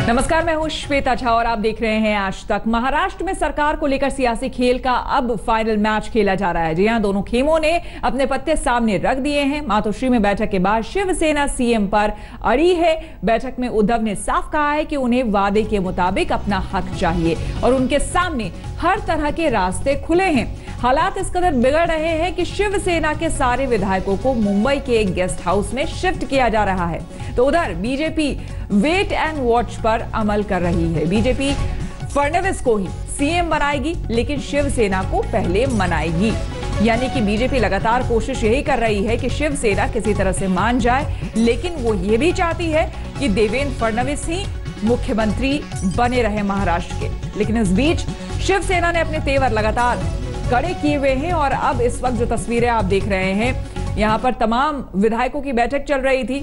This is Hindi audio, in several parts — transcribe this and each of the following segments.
नमस्कार, मैं हूं श्वेता झा और आप देख रहे हैं आज तक। महाराष्ट्र में सरकार को लेकर सियासी खेल का अब फाइनल मैच खेला जा रहा है। जी हां, दोनों खेमों ने अपने पत्ते सामने रख दिए हैं। मातोश्री में बैठक के बाद शिवसेना सीएम पर अड़ी है। बैठक में उद्धव ने साफ कहा है कि उन्हें वादे के मुताबिक अपना हक चाहिए और उनके सामने हर तरह के रास्ते खुले हैं। हालात इस कदर बिगड़ रहे हैं कि शिवसेना के सारे विधायकों को मुंबई के एक गेस्ट हाउस में शिफ्ट किया जा रहा है। तो उधर बीजेपी वेट एंड वॉच पर अमल कर रही है। बीजेपी फडणवीस को ही सीएम बनाएगी, लेकिन शिवसेना को पहले मनाएगी। यानी कि बीजेपी लगातार कोशिश यही कर रही है कि शिवसेना किसी तरह से मान जाए, लेकिन वो ये भी चाहती है कि देवेंद्र फडणवीस ही मुख्यमंत्री बने रहे महाराष्ट्र के। लेकिन इस बीच शिवसेना ने अपने तेवर लगातार कड़े किए हुए हैं और अब इस वक्त जो तस्वीरें आप देख रहे हैं, यहां पर तमाम विधायकों की बैठक चल रही थी।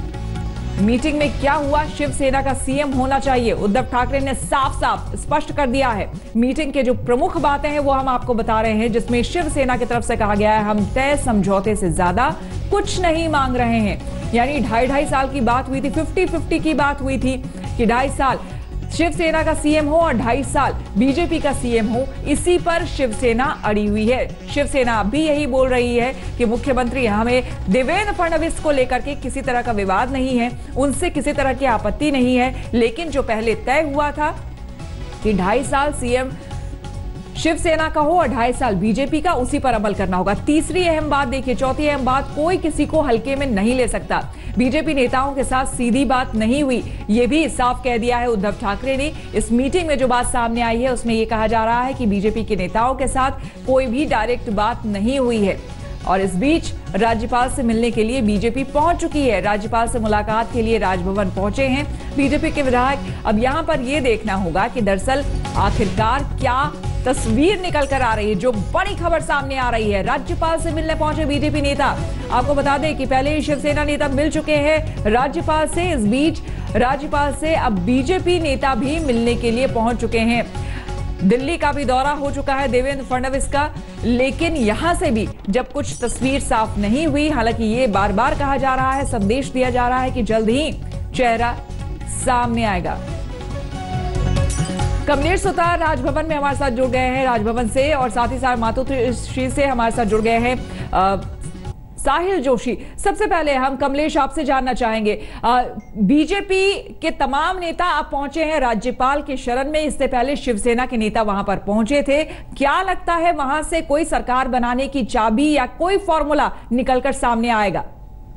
मीटिंग में क्या हुआ? शिवसेना का सीएम होना चाहिए, उद्धव ठाकरे ने साफ साफ स्पष्ट कर दिया है। मीटिंग के जो प्रमुख बातें हैं वो हम आपको बता रहे हैं, जिसमें शिवसेना की तरफ से कहा गया है हम तय समझौते से ज्यादा कुछ नहीं मांग रहे हैं। यानी 2.5 साल की बात हुई थी, 50-50 की बात हुई थी कि 2.5 साल शिवसेना का सीएम हो और 2.5 साल बीजेपी का सीएम हो। इसी पर शिवसेना अड़ी हुई है। शिवसेना अब भी यही बोल रही है कि मुख्यमंत्री हमें देवेंद्र फडणवीस को लेकर के किसी तरह का विवाद नहीं है, उनसे किसी तरह की आपत्ति नहीं है, लेकिन जो पहले तय हुआ था कि 2.5 साल सीएम शिवसेना का हो और 2.5 साल बीजेपी का, उसी पर अमल करना होगा। तीसरी अहम बात देखिए, चौथी अहम बात, कोई किसी को हल्के में नहीं ले सकता। बीजेपी नेताओं के साथ सीधी बात नहीं हुई, यह भी साफ कह दिया है उद्धव ठाकरे ने। इस मीटिंग में जो बात सामने आई है उसमें यह कहा जा रहा है कि बीजेपी के नेताओं के साथ कोई भी डायरेक्ट बात नहीं हुई है। और इस बीच राज्यपाल से मिलने के लिए बीजेपी पहुंच चुकी है। राज्यपाल से मुलाकात के लिए राजभवन पहुंचे हैं बीजेपी के विधायक। अब यहां पर यह देखना होगा कि दरअसल आखिरकार क्या तस्वीर निकल कर आ रही है। जो बड़ी खबर सामने आ रही है, राज्यपाल से मिलने पहुंचे बीजेपी नेता। आपको बता दें कि पहले ही शिवसेना नेता मिल चुके हैं राज्यपाल से। इस बीच राज्यपाल से अब बीजेपी नेता भी मिलने के लिए पहुंच चुके हैं। दिल्ली का भी दौरा हो चुका है देवेंद्र फडणवीस का, लेकिन यहां से भी जब कुछ तस्वीर साफ नहीं हुई, हालांकि ये बार बार कहा जा रहा है, संदेश दिया जा रहा है कि जल्द ही चेहरा सामने आएगा। कमलेश सुतार राजभवन में हमारे साथ जुड़ गए हैं राजभवन से, और साथ ही साथ मातोश्री से हमारे साथ जुड़ गए हैं साहिल जोशी। सबसे पहले हम कमलेश आपसे जानना चाहेंगे, बीजेपी के तमाम नेता आप पहुंचे हैं राज्यपाल के शरण में, इससे पहले शिवसेना के नेता वहां पर पहुंचे थे। क्या लगता है वहां से कोई सरकार बनाने की चाबी या कोई फॉर्मूला निकलकर सामने आएगा?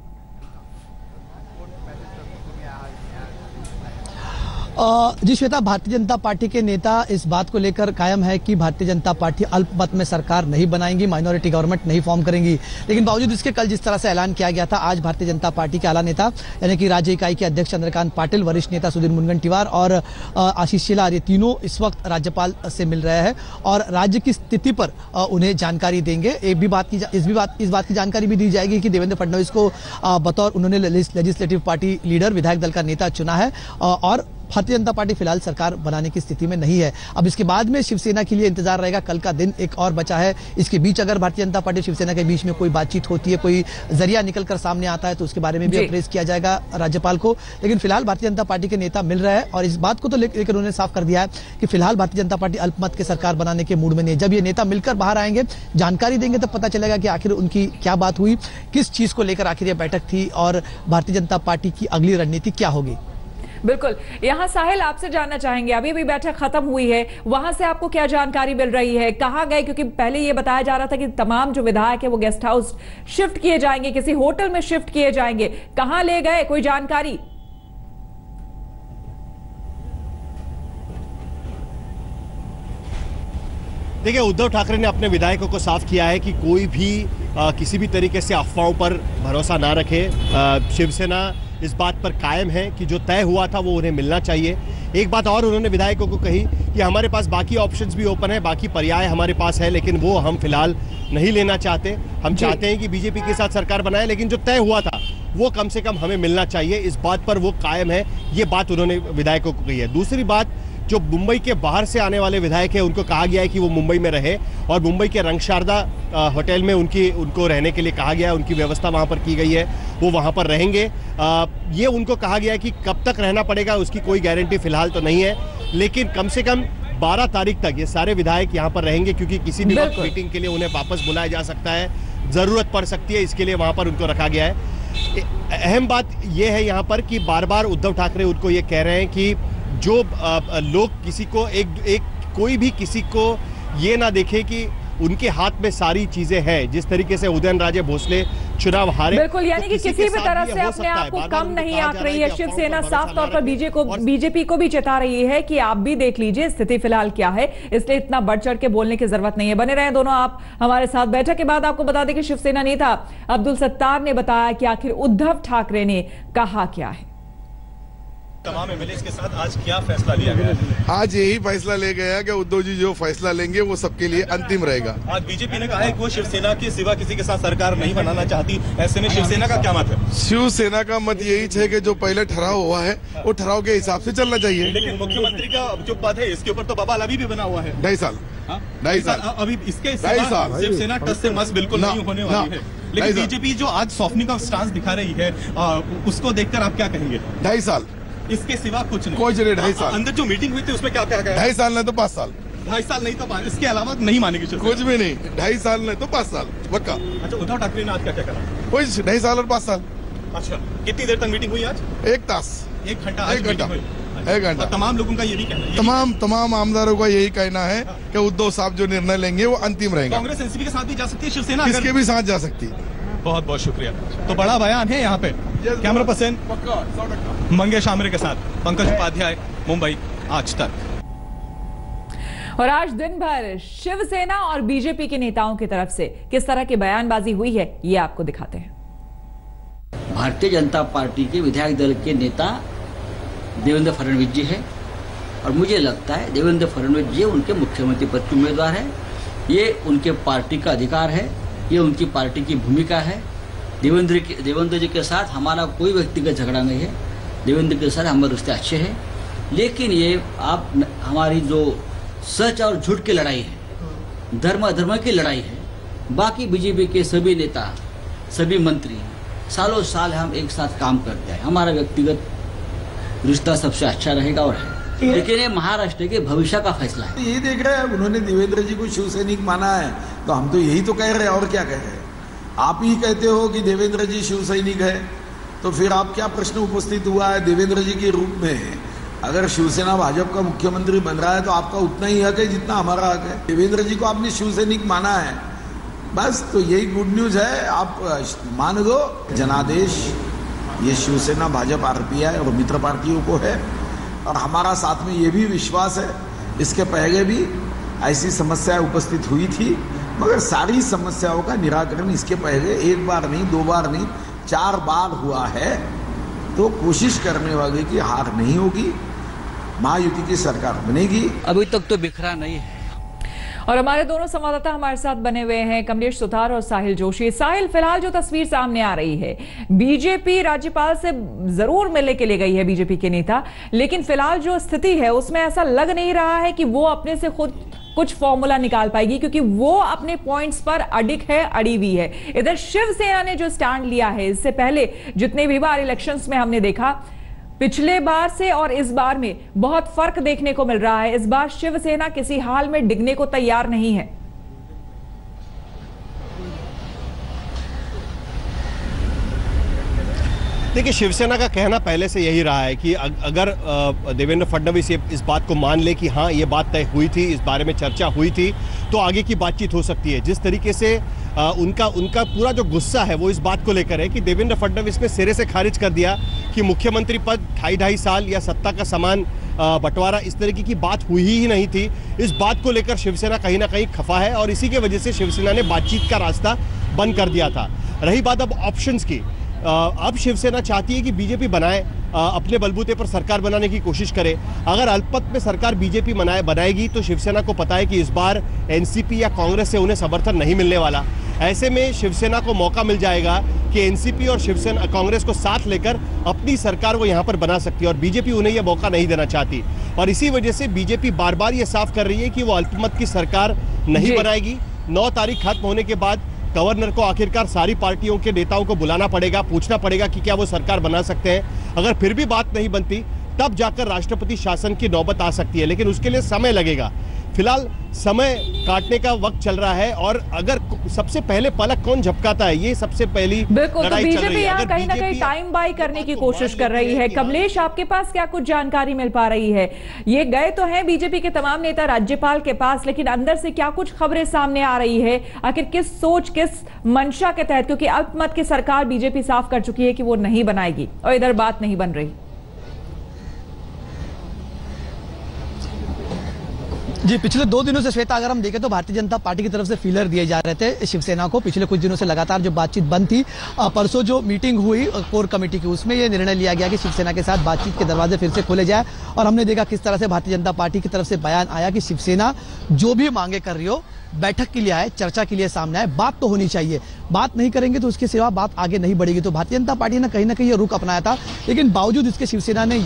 जी श्वेता, भारतीय जनता पार्टी के नेता इस बात को लेकर कायम है कि भारतीय जनता पार्टी अल्पमत में सरकार नहीं बनाएंगी, माइनॉरिटी गवर्नमेंट नहीं फॉर्म करेंगी। लेकिन बावजूद इसके कल जिस तरह से ऐलान किया गया था, आज भारतीय जनता पार्टी के आला नेता यानी कि राज्य इकाई के अध्यक्ष चंद्रकांत पाटिल, वरिष्ठ नेता सुधीर मुनगंटीवार और आशीष शेलार, ये तीनों इस वक्त राज्यपाल से मिल रहे हैं और राज्य की स्थिति पर उन्हें जानकारी देंगे। इस बात की जानकारी भी दी जाएगी कि देवेंद्र फडणवीस को बतौर उन्होंने लेजिस्लेटिव पार्टी लीडर, विधायक दल का नेता चुना है और भारतीय जनता पार्टी फिलहाल सरकार बनाने की स्थिति में नहीं है। अब इसके बाद में शिवसेना के लिए इंतजार रहेगा। कल का दिन एक और बचा है। इसके बीच अगर भारतीय जनता पार्टी शिवसेना के बीच में कोई बातचीत होती है, कोई जरिया निकलकर सामने आता है, तो उसके बारे में भी अप्रेस किया जाएगा राज्यपाल को। लेकिन फिलहाल भारतीय जनता पार्टी के नेता मिल रहे हैं और इस बात को तो लेकर उन्होंने साफ कर दिया है कि फिलहाल भारतीय जनता पार्टी अल्पमत के सरकार बनाने के मूड में नहीं है। जब ये नेता मिलकर बाहर आएंगे, जानकारी देंगे, तब पता चलेगा कि आखिर उनकी क्या बात हुई, किस चीज को लेकर आखिर यह बैठक थी और भारतीय जनता पार्टी की अगली रणनीति क्या होगी। बिल्कुल, यहां साहिल आपसे जानना चाहेंगे, अभी भी बैठक खत्म हुई है, वहां से आपको क्या जानकारी मिल रही है? कहां गए? क्योंकि पहले यह बताया जा रहा था कि तमाम जो विधायक है वो गेस्ट हाउस शिफ्ट किए जाएंगे, किसी होटल में शिफ्ट किए जाएंगे। कहां ले गए, कोई जानकारी? देखिए, उद्धव ठाकरे ने अपने विधायकों को साफ किया है कि कोई भी किसी भी तरीके से अफवाहों पर भरोसा ना रखे। शिवसेना इस बात पर कायम है कि जो तय हुआ था वो उन्हें मिलना चाहिए। एक बात और उन्होंने विधायकों को कही कि हमारे पास बाकी ऑप्शंस भी ओपन है, बाकी पर्याय हमारे पास है, लेकिन वो हम फिलहाल नहीं लेना चाहते। हम चाहते हैं कि बीजेपी के साथ सरकार बनाए, लेकिन जो तय हुआ था वो कम से कम हमें मिलना चाहिए। इस बात पर वो कायम है, ये बात उन्होंने विधायकों को कही है। दूसरी बात, जो मुंबई के बाहर से आने वाले विधायक हैं उनको कहा गया है कि वो मुंबई में रहे और मुंबई के रंगशारदा होटल में उनको रहने के लिए कहा गया है, उनकी व्यवस्था वहां पर की गई है, वो वहां पर रहेंगे। ये उनको कहा गया है कि कब तक रहना पड़ेगा उसकी कोई गारंटी फिलहाल तो नहीं है, लेकिन कम से कम 12 तारीख तक ये सारे विधायक यहाँ पर रहेंगे, क्योंकि किसी भी वक्त मीटिंग के लिए उन्हें वापस बुलाया जा सकता है, जरूरत पड़ सकती है, इसके लिए वहां पर उनको रखा गया है। अहम बात यह है यहाँ पर कि बार बार उद्धव ठाकरे उनको ये कह रहे हैं कि जो लोग किसी को कोई भी किसी को ये ना देखे कि उनके हाथ में सारी चीजें हैं। जिस तरीके से उदयनराजे भोसले चुनाव हारे, बिल्कुल, यानी कि किसी भी तरह से अपने आप को कम नहीं आंक रही है शिवसेना। साफ तौर पर बीजेपी को भी चेता रही है कि आप भी देख लीजिए स्थिति फिलहाल क्या है, इसलिए इतना बढ़ चढ़ के बोलने की जरूरत नहीं है। बने रहे दोनों आप हमारे साथ। बैठक के बाद आपको बता दें कि शिवसेना नेता अब्दुल सत्तार ने बताया कि आखिर उद्धव ठाकरे ने कहा क्या है। तमाम एमएलए के साथ आज क्या फैसला लिया गया? आज यही फैसला ले गया कि उद्धव जी जो फैसला लेंगे वो सबके लिए अंतिम रहेगा। आज बीजेपी ने कहा है कि वो शिवसेना के सिवा किसी के साथ सरकार नहीं बनाना चाहती, ऐसे में शिवसेना का क्या मत है? शिवसेना का मत यही है कि जो पहले ठहराव हुआ है वो ठहराव के हिसाब से चलना चाहिए। लेकिन मुख्यमंत्री का जो पद है इसके ऊपर तो बवाल अभी भी बना हुआ है। 2.5 साल 2.5 साल अभी इसके शिवसेना टस से मस बिल्कुल नहीं होने वाली है। लेकिन बीजेपी जो आज सॉफ्टनिंग का स्टांस दिखा रही है उसको देखकर आप क्या कहेंगे? 2.5 साल इसके सिवा कुछ नहीं। कोई 2.5 साल अंदर जो मीटिंग हुई थी उसमें क्या क्या 2.5 साल नहीं तो 5 साल। 2.5 साल नहीं तो इसके अलावा नहीं मानेगी कुछ भी नहीं। 2.5 साल नहीं तो 5 साल पक्का। अच्छा, उद्धव ठाकरे ने आज क्या क्या करा? कोई 2.5 साल और 5 साल। अच्छा, कितनी देर तक मीटिंग हुई आज? 1 तास 1 घंटा 1 घंटा। तमाम लोगों का यही कहना है, तमाम आमदारों का यही कहना है कि उद्धव साहब जो निर्णय लेंगे वो अंतिम रहेगा। कांग्रेस एनसीपी के साथ भी जा सकती है शिवसेना, किसके भी साथ जा सकती है। बहुत बहुत शुक्रिया। तो बड़ा बयान है यहाँ पे। कैमरा पर्सन मंगेश आमरे के साथ पंकज उपाध्याय, मुंबई आज तक। और आज दिन भर शिवसेना और बीजेपी के नेताओं की तरफ से किस तरह की बयानबाजी हुई है ये आपको दिखाते हैं। भारतीय जनता पार्टी के विधायक दल के नेता देवेंद्र फडणवीस जी है और मुझे लगता है देवेंद्र फडणवीस जी उनके मुख्यमंत्री पद के उम्मीदवार है। ये उनके पार्टी का अधिकार है, ये उनकी पार्टी की भूमिका है। देवेंद्र जी के साथ हमारा कोई व्यक्तिगत झगड़ा नहीं है, देवेंद्र के साथ हमारे रिश्ते अच्छे हैं। लेकिन ये आप हमारी जो सच और झूठ की लड़ाई है, धर्म अधर्म की लड़ाई है। बाकी बीजेपी के सभी नेता, सभी मंत्री सालों साल हम एक साथ काम करते हैं, हमारा व्यक्तिगत रिश्ता सबसे अच्छा रहेगा और है। लेकिन ये महाराष्ट्र के भविष्य का फैसला है। यही देख रहे हैं, उन्होंने देवेंद्र जी को शिवसैनिक माना है तो हम तो यही तो कह रहे हैं, और क्या कह रहे हैं। आप ही कहते हो कि देवेंद्र जी शिवसैनिक है, तो फिर आप क्या प्रश्न उपस्थित हुआ है? देवेंद्र जी के रूप में अगर शिवसेना भाजपा का मुख्यमंत्री बन रहा है तो आपका उतना ही हक है जितना हमारा हक है। देवेंद्र जी को आपने शिवसैनिक माना है, बस तो यही गुड न्यूज है, आप मान दो। जनादेश ये शिवसेना भाजपा आरपीआई और मित्र पार्टियों को है और हमारा साथ में ये भी विश्वास है। इसके पहले भी ऐसी समस्या उपस्थित हुई थी, मगर सारी समस्याओं का निराकरण इसके पहले 1 बार नहीं, 2 बार नहीं, 4 बार हुआ है। तो कोशिश करने वाले की हार नहीं होगी, महायुति की सरकार बनेगी। अभी तक तो बिखरा नहीं है। और हमारे दोनों संवाददाता हमारे साथ बने हुए हैं, कमलेश सुथार और साहिल जोशी। साहिल, फिलहाल जो तस्वीर सामने आ रही है, बीजेपी राज्यपाल से जरूर मिलने के लिए गई है बीजेपी के नेता, लेकिन फिलहाल जो स्थिति है उसमें ऐसा लग नहीं रहा है कि वो अपने से खुद कुछ फॉर्मूला निकाल पाएगी, क्योंकि वो अपने पॉइंट्स पर अड़ी हुई है। इधर शिवसेना ने जो स्टैंड लिया है, इससे पहले जितने भी बार इलेक्शंस में हमने देखा, पिछले बार से और इस बार में बहुत फर्क देखने को मिल रहा है। इस बार शिवसेना किसी हाल में डिगने को तैयार नहीं है। देखिए, शिवसेना का कहना पहले से यही रहा है कि अगर देवेंद्र फडणवीस इस बात को मान ले कि हाँ ये बात तय हुई थी, इस बारे में चर्चा हुई थी, तो आगे की बातचीत हो सकती है। जिस तरीके से उनका पूरा जो गुस्सा है वो इस बात को लेकर है कि देवेंद्र फडणवीस ने सिरे से खारिज कर दिया कि मुख्यमंत्री पद 2.5 साल या सत्ता का समान बंटवारा, इस तरीके की बात हुई ही नहीं थी। इस बात को लेकर शिवसेना कहीं ना कहीं खफा है और इसी की वजह से शिवसेना ने बातचीत का रास्ता बंद कर दिया था। रही बात अब ऑप्शंस की, अब शिवसेना चाहती है कि बीजेपी बनाए, अपने बलबूते पर सरकार बनाने की कोशिश करे। अगर अल्पमत में सरकार बीजेपी बनाएगी तो शिवसेना को पता है कि इस बार एनसीपी या कांग्रेस से उन्हें समर्थन नहीं मिलने वाला। ऐसे में शिवसेना को मौका मिल जाएगा कि एनसीपी और शिवसेना कांग्रेस को साथ लेकर अपनी सरकार को यहां पर बना सकती है और बीजेपी उन्हें यह मौका नहीं देना चाहती। और इसी वजह से बीजेपी बार बार यह साफ कर रही है कि वो अल्पमत की सरकार नहीं बनाएगी। 9 तारीख खत्म होने के बाद गवर्नर को आखिरकार सारी पार्टियों के नेताओं को बुलाना पड़ेगा, पूछना पड़ेगा कि क्या वो सरकार बना सकते हैं। अगर फिर भी बात नहीं बनती तब जाकर राष्ट्रपति शासन की नौबत आ सकती है, लेकिन उसके लिए समय लगेगा। फिलहाल समय काटने का वक्त चल रहा है और अगर सबसे पहले पलक कौन झपकाता है, ये सबसे पहली लड़ाई चल रही है। यहाँ कहीं ना कहीं टाइम बाय करने की कोशिश कर रही है। कमलेश, आपके पास क्या कुछ जानकारी मिल पा रही है? ये गए तो हैं बीजेपी के तमाम नेता राज्यपाल के पास, लेकिन अंदर से क्या कुछ खबरें सामने आ रही है? आखिर किस सोच, किस मंशा के तहत? क्योंकि अल्पमत की सरकार बीजेपी साफ कर चुकी है कि वो नहीं बनाएगी और इधर बात नहीं बन रही। जी, पिछले 2 दिनों से श्वेता अगर हम देखें तो भारतीय जनता पार्टी की तरफ से फीलर दिए जा रहे थे शिवसेना को। पिछले कुछ दिनों से लगातार जो बातचीत बंद थी, परसों जो मीटिंग हुई कोर कमेटी की, उसमें यह निर्णय लिया गया कि शिवसेना के साथ बातचीत के दरवाजे फिर से खोले जाए। और हमने देखा किस तरह से भारतीय जनता पार्टी की तरफ से बयान आया कि शिवसेना जो भी मांगे कर रही हो, बैठक के लिए आए, चर्चा के लिए सामने आए, बात तो होनी चाहिए। बात नहीं करेंगे तो उसके सिवा बात आगे नहीं बढ़ेगी। तो भारतीय जनता पार्टी ने कहीं ना कहीं ये रुख अपनाया था, लेकिन बावजूद इसके शिवसेना ने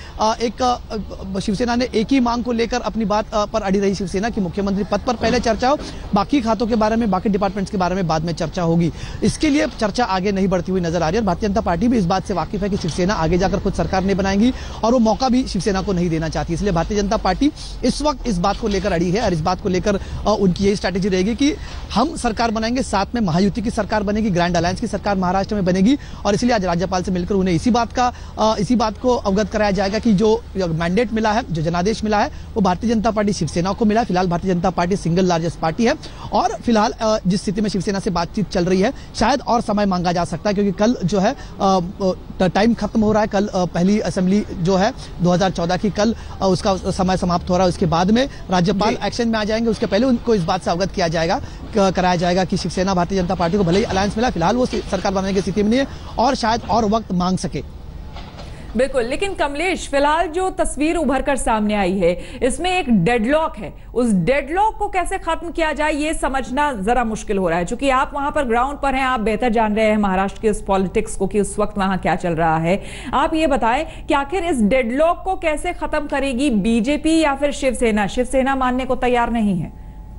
एक ही मांग को लेकर अपनी बात पर अड़ी रही शिवसेना की मुख्यमंत्री पद पर पहले चर्चा हो, बाकी खातों के बारे में, बाकी डिपार्टमेंट्स के बारे में बाद में चर्चा होगी। इसके लिए चर्चा आगे नहीं बढ़ती हुई नजर आ रही है। भारतीय जनता पार्टी भी इस बात से वाकिफ है कि शिवसेना आगे जाकर खुद सरकार नहीं बनाएगी और वो मौका भी शिवसेना को नहीं देना चाहती। इसलिए भारतीय जनता पार्टी इस वक्त इस बात को लेकर अड़ी है और इस बात को लेकर उनकी यही स्ट्रैटेजी रहेगी कि हम सरकार बनाएंगे, साथ में महायुति की सरकार बनेगी, ग्रैंड अलायंस की सरकार महाराष्ट्र में बनेगी। और इसलिए आज राज्यपाल से मिलकर उन्हें इसी बात को अवगत कराया जाएगा कि जो मैंडेट मिला है, जो जनादेश मिला है, वो भारतीय जनता पार्टी शिवसेना को मिला है। फिलहाल Bharatiya Janata party single largest party है और फिलहाल जिस स्थिति में शिवसेना से बातचीत चल रही है, शायद और समय मांगा जा सकता है, क्योंकि कल जो है टाइम खत्म हो रहा है। कल पहली असेंबली जो है 2014 की, कल उसका समय समाप्त हो रहा है। उसके बाद में राज्यपाल एक्शन में आ जाएंगे। उसके पहले उनको इस बात से अवगत कराया जाएगा कि शिवसेना भारतीय जनता पार्टी को भले ही अलायंस मिला, फिलहाल वो सरकार बनाने की स्थिति में नहीं है और शायद और वक्त मांग सके। बिल्कुल, लेकिन कमलेश, फिलहाल जो तस्वीर उभर कर सामने आई है, इसमें एक डेडलॉक है। उस डेडलॉक को कैसे खत्म किया जाए, ये समझना जरा मुश्किल हो रहा है। क्योंकि आप वहां पर ग्राउंड पर हैं, आप बेहतर जान रहे हैं महाराष्ट्र के उस पॉलिटिक्स को कि उस वक्त वहां क्या चल रहा है। आप ये बताएं कि आखिर इस डेडलॉक को कैसे खत्म करेगी बीजेपी या फिर शिवसेना? शिवसेना मानने को तैयार नहीं है।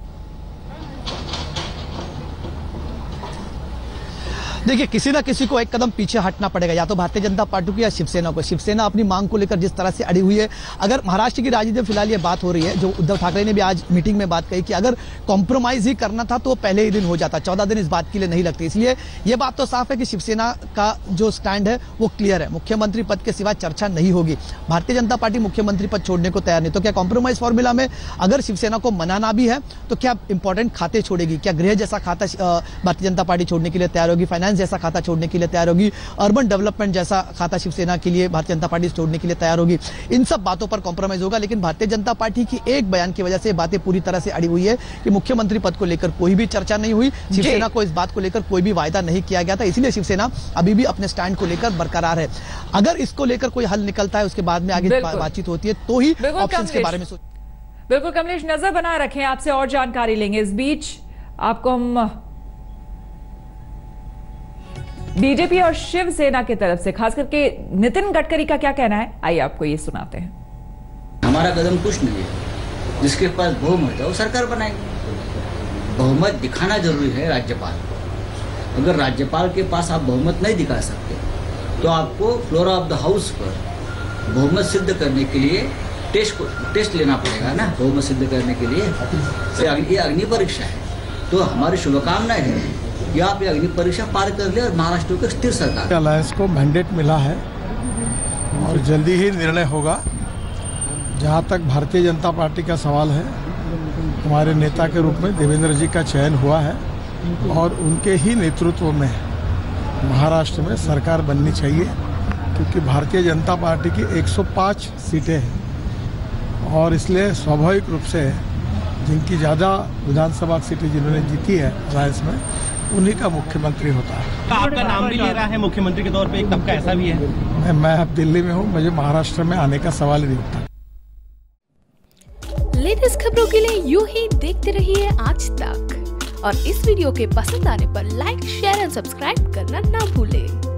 देखिए, किसी ना किसी को एक कदम पीछे हटना पड़ेगा, या तो भारतीय जनता पार्टी को या शिवसेना को। शिवसेना अपनी मांग को लेकर जिस तरह से अड़ी हुई है, अगर महाराष्ट्र की राजनीति में फिलहाल ये बात हो रही है, जो उद्धव ठाकरे ने भी आज मीटिंग में बात कही कि अगर कॉम्प्रोमाइज ही करना था तो पहले ही दिन हो जाता, 14 दिन इस बात के लिए नहीं लगती। इसलिए ये बात तो साफ है कि शिवसेना का जो स्टैंड है वो क्लियर है, मुख्यमंत्री पद के सिवा चर्चा नहीं होगी। भारतीय जनता पार्टी मुख्यमंत्री पद छोड़ने को तैयार नहीं। तो क्या कॉम्प्रोमाइज फॉर्मूला में अगर शिवसेना को मनाना भी है तो क्या इंपॉर्टेंट खाते छोड़ेगी? क्या गृह जैसा खाता भारतीय जनता पार्टी छोड़ने के लिए तैयार होगी? फाइनेंस जैसा खाता छोड़ने के लिए तैयार होगी? अर्बन डेवलपमेंट जैसा खाता शिवसेना के लिए भारतीय जनता पार्टी छोड़ने के लिए तैयार होगी? इन सब बातों पर कॉम्प्रोमाइज होगा। लेकिन भारतीय जनता पार्टी की एक बयान की वजह से बातें पूरी तरह से अड़ी हुई है कि मुख्यमंत्री पद को लेकर कोई भी चर्चा नहीं हुई। शिवसेना को इस बात को लेकर कोई भी वायदा नहीं किया गया था। इसीलिए शिवसेना अभी भी अपने स्टैंड को लेकर बरकरार है। अगर इसको लेकर कोई हल निकलता है, उसके बाद में आगे बातचीत होती है, तो ही ऑप्शंस के बारे में सोच। बिल्कुल कमलेश, नजर बनाए रखें, आपसे और जानकारी लेंगे। इस बीच आपको हम बीजेपी और शिवसेना की तरफ से, खास करके नितिन गडकरी का क्या कहना है, आइए आपको ये सुनाते हैं। हमारा कदम कुछ नहीं है, जिसके पास बहुमत है वो सरकार बनाएगी। बहुमत दिखाना जरूरी है राज्यपाल। अगर राज्यपाल के पास आप बहुमत नहीं दिखा सकते तो आपको फ्लोर ऑफ द हाउस पर बहुमत सिद्ध करने के लिए टेस्ट लेना पड़ेगा ना। बहुमत सिद्ध करने के लिए ये अग्नि परीक्षा है। तो हमारी शुभकामनाएं हैं कि आप ये अग्नि परीक्षा पार कर ले और महाराष्ट्र को स्थिर सरकार। अलायंस को मैंडेट मिला है और जल्दी ही निर्णय होगा। जहां तक भारतीय जनता पार्टी का सवाल है, हमारे नेता के रूप में देवेंद्र जी का चयन हुआ है और उनके ही नेतृत्व में महाराष्ट्र में सरकार बननी चाहिए, क्योंकि भारतीय जनता पार्टी की 105 सीटें हैं और इसलिए स्वाभाविक रूप से जिनकी ज़्यादा विधानसभा सीटें जिन्होंने जीती है अलायंस में, उन्हीं का मुख्यमंत्री होता है। आपका नाम भी ले रहा है मुख्यमंत्री के तौर पे, एक तबका ऐसा भी है। मैं अब दिल्ली में हूँ, मुझे महाराष्ट्र में आने का सवाल ही नहीं उठता। लेटेस्ट खबरों के लिए यूं ही देखते रहिए आज तक और इस वीडियो के पसंद आने पर लाइक, शेयर एंड सब्सक्राइब करना ना भूलें।